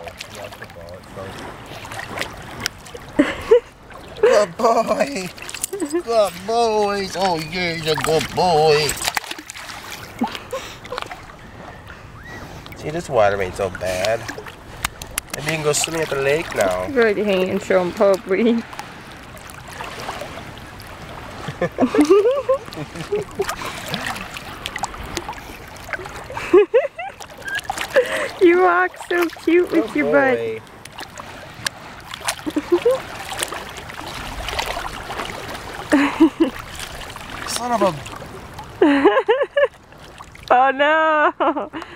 Good boy. Good boys. Oh, yeah, he's a good boy. See, this water ain't so bad. Maybe you can go swimming at the lake now. Go ahead, hang and show him puppy. You walk so cute with your butt. Son of a... Oh no!